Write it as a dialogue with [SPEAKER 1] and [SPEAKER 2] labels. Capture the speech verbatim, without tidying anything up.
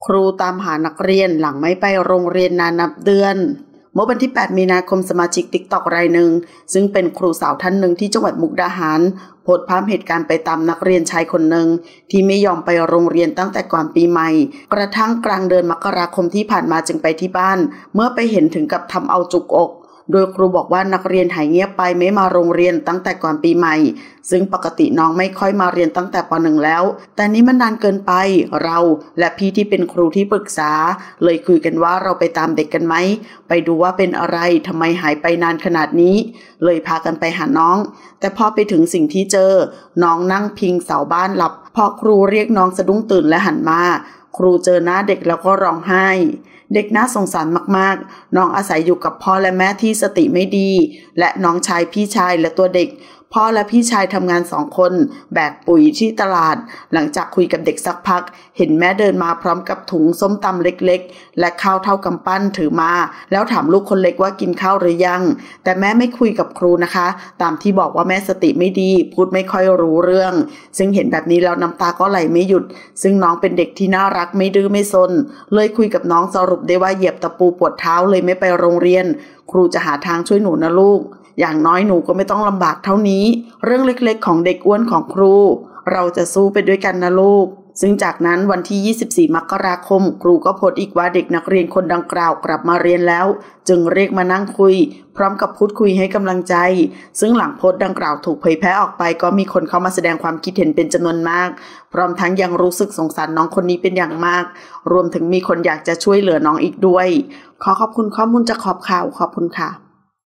[SPEAKER 1] ครูตามหานักเรียนหลังไม่ไปโรงเรียนนานนับเดือนเมื่อวันที่แปดมีนาคมสมาชิก ติ๊กต็อก รายหนึ่งซึ่งเป็นครูสาวท่านหนึ่งที่จังหวัดมุกดาหารโพสต์ภาพเหตุการณ์ไปตามนักเรียนชายคนหนึ่งที่ไม่ยอมไปโรงเรียนตั้งแต่ก่อนปีใหม่กระทั่งกลางเดือนมกราคมที่ผ่านมาจึงไปที่บ้านเมื่อไปเห็นถึงกับทำเอาจุกอกโดยครูบอกว่านักเรียนหายเงียบไปไม่มาโรงเรียนตั้งแต่ก่อนปีใหม่ซึ่งปกติน้องไม่ค่อยมาเรียนตั้งแต่ป หนึ่ง แล้วแต่นี้มันนานเกินไปเราและพี่ที่เป็นครูที่ปรึกษาเลยคุยกันว่าเราไปตามเด็กกันไหมไปดูว่าเป็นอะไรทำไมหายไปนานขนาดนี้เลยพากันไปหาน้องแต่พอไปถึงสิ่งที่เจอน้องนั่งพิงเสาบ้านหลับพอครูเรียกน้องสะดุ้งตื่นและหันมาครูเจอหน้าเด็กแล้วก็ร้องไห้เด็กน่าสงสารมากๆน้องอาศัยอยู่กับพ่อและแม่ที่สติไม่ดีและน้องชายพี่ชายและตัวเด็กพ่อและพี่ชายทำงานสองคนแบกปุ๋ยที่ตลาดหลังจากคุยกับเด็กสักพักเห็นแม่เดินมาพร้อมกับถุงส้มตำเล็กๆและข้าวเท่ากำปั้นถือมาแล้วถามลูกคนเล็กว่ากินข้าวหรือยังแต่แม่ไม่คุยกับครูนะคะตามที่บอกว่าแม่สติไม่ดีพูดไม่ค่อยรู้เรื่องซึ่งเห็นแบบนี้แล้วน้ำตาก็ไหลไม่หยุดซึ่งน้องเป็นเด็กที่น่ารักไม่ดื้อไม่ซนเลยคุยกับน้องสรุปได้ว่าเหยียบตะปูปวดเท้าเลยไม่ไปโรงเรียนครูจะหาทางช่วยหนูนะลูกอย่างน้อยหนูก็ไม่ต้องลำบากเท่านี้เรื่องเล็กๆของเด็กอ้วนของครูเราจะสู้ไปด้วยกันนะลูกซึ่งจากนั้นวันที่ยี่สิบสี่มกราคมครูก็โพสต์อีกว่าเด็กนักเรียนคนดังกล่าวกลับมาเรียนแล้วจึงเรียกมานั่งคุยพร้อมกับพูดคุยให้กำลังใจซึ่งหลังโพสต์ดังกล่าวถูกเผยแพร่ออกไปก็มีคนเข้ามาแสดงความคิดเห็นเป็นจำนวนมากพร้อมทั้งยังรู้สึกสงสารน้องคนนี้เป็นอย่างมากรวมถึงมีคนอยากจะช่วยเหลือน้องอีกด้วยขอขอบคุณข้อมูลจากขอบข่าวขอบคุณค่ะ